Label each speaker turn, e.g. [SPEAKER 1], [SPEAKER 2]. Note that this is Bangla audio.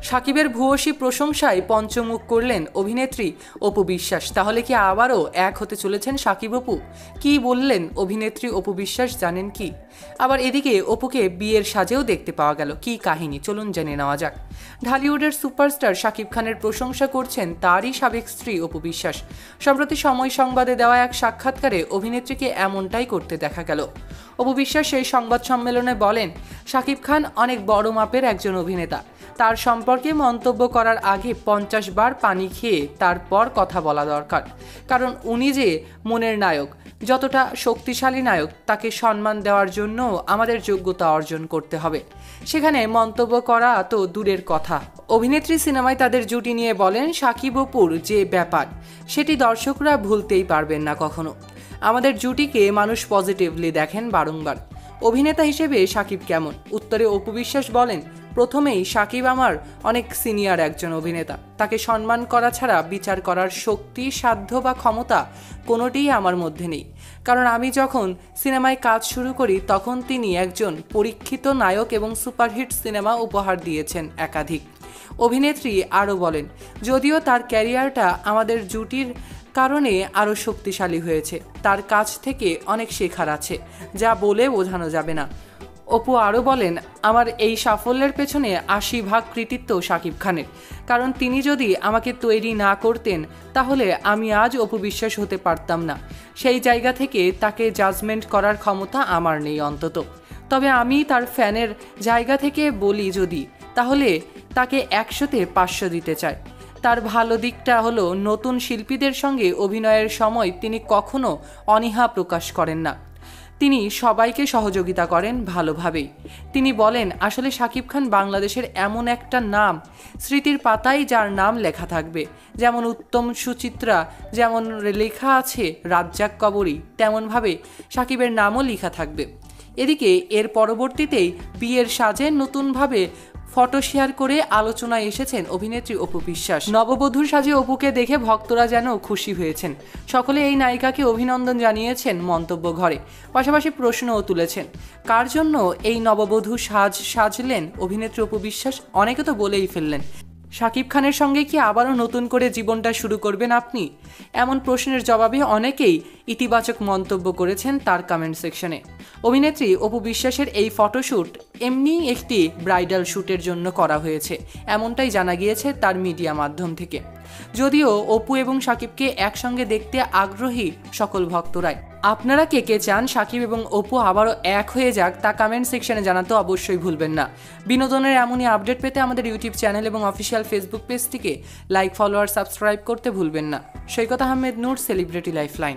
[SPEAKER 1] সাকিবের ভূয়সী প্রশংসায় পঞ্চমুখ করলেন অভিনেত্রী অপু বিশ্বাস। তাহলে কি আবারও এক হতে চলেছেন সাকিব অপু? কি বললেন অভিনেত্রী অপু বিশ্বাস জানেন কি? আবার এদিকে অপুকে বিয়ের সাজেও দেখতে পাওয়া গেল। কি কাহিনী, চলুন জেনে নেওয়া যাক। ঢালিউডের সুপারস্টার সাকিব খানের প্রশংসা করছেন তারই সাবেক স্ত্রী অপু বিশ্বাস। সম্প্রতি সময় সংবাদে দেওয়া এক সাক্ষাৎকারে অভিনেত্রীকে এমনটাই করতে দেখা গেল। অপু বিশ্বাস সেই সংবাদ সম্মেলনে বলেন, সাকিব খান অনেক বড় মাপের একজন অভিনেতা। তার সম্পর্কে মন্তব্য করার আগে 50 বার পানি খেয়ে তারপর কথা বলা দরকার। কারণ উনি যে মনের নায়ক, যতটা শক্তিশালী নায়ক, তাকে সম্মান দেওয়ার জন্য আমাদের যোগ্যতা অর্জন করতে হবে। সেখানে মন্তব্য করা তো দূরের কথা। অভিনেত্রী সিনেমায় তাদের জুটি নিয়ে বলেন, সাকিব অপুর যে ব্যাপার সেটি দর্শকরা ভুলতেই পারবেন না কখনো। আমাদের জুটিকে মানুষ পজিটিভলি দেখেন বারংবার। অভিনেতা হিসেবে সাকিব কেমন? উত্তরে অপু বিশ্বাস বলেন, প্রথমেই সাকিব আমার অনেক সিনিয়র একজন অভিনেতা। তাকে সম্মান করা ছাড়া বিচার করার শক্তি, সাধ্য বা ক্ষমতা কোনোটিই আমার মধ্যে নেই। কারণ আমি যখন সিনেমায় কাজ শুরু করি তখন তিনি একজন পরীক্ষিত নায়ক এবং সুপারহিট সিনেমা উপহার দিয়েছেন একাধিক। অভিনেত্রী আরও বলেন, যদিও তার ক্যারিয়ারটা আমাদের জুটির কারণে আরও শক্তিশালী হয়েছে, তার কাছ থেকে অনেক শেখার আছে, যা বলে বোঝানো যাবে না। অপু আরও বলেন, আমার এই সাফল্যের পেছনে 80% কৃতিত্ব সাকিব খানের। কারণ তিনি যদি আমাকে তৈরি না করতেন তাহলে আমি আজ অপু বিশ্বাস হতে পারতাম না। সেই জায়গা থেকে তাকে জাজমেন্ট করার ক্ষমতা আমার নেই অন্তত। তবে আমি তার ফ্যানের জায়গা থেকে বলি যদি, তাহলে তাকে 100-তে 500 দিতে চাই। তার ভালো দিকটা হলো নতুন শিল্পীদের সঙ্গে অভিনয়ের সময় তিনি কখনো অনীহা প্রকাশ করেন না। তিনি সবাইকে সহযোগিতা করেন ভালোভাবেই। তিনি বলেন, আসলে সাকিব খান বাংলাদেশের এমন একটা নাম, স্মৃতির পাতায় যার নাম লেখা থাকবে। যেমন উত্তম সুচিত্রা যেমন লেখা আছে রাজ্জাক কবরী, তেমনভাবে সাকিবের নামও লেখা থাকবে। এদিকে এর পরবর্তীতেই বিয়ের সাজে নতুনভাবে ফটো শেয়ার করে আলোচনায় এসেছেন অভিনেত্রী অপু বিশ্বাস। নববধূর সাজে অপুকে দেখে ভক্তরা যেন খুশি হয়েছেন। সকলে এই নায়িকাকে অভিনন্দন জানিয়েছেন মন্তব্য ঘরে, পাশাপাশি প্রশ্নও তুলেছেন, কার জন্য এই নববধূ সাজলেন অভিনেত্রী অপু বিশ্বাস? অনেকে তো বলেই ফেললেন, সাকিব খানের সঙ্গে কি আবারও নতুন করে জীবনটা শুরু করবেন আপনি? এমন প্রশ্নের জবাবে অনেকেই ইতিবাচক মন্তব্য করেছেন তার কমেন্ট সেকশনে। অভিনেত্রী অপু বিশ্বাসের এই ফটোশ্যুট এমনি একটি ব্রাইডাল শ্যুটের জন্য করা হয়েছে, এমনটাই জানা গিয়েছে তার মিডিয়া মাধ্যম থেকে। যদিও অপু এবং সাকিবকে একসঙ্গে দেখতে আগ্রহী সকল ভক্তরাই। আপনারা কে কে চান সাকিব এবং অপু আবারও এক হয়ে যাক তা কমেন্ট সেকশনে জানাতে অবশ্যই ভুলবেন না। বিনোদনের এমনই আপডেট পেতে আমাদের ইউটিউব চ্যানেল এবং অফিসিয়াল ফেসবুক পেজটিকে লাইক, ফলো আর সাবস্ক্রাইব করতে ভুলবেন না। Saikat Ahmed Noor, celebrity lifeline.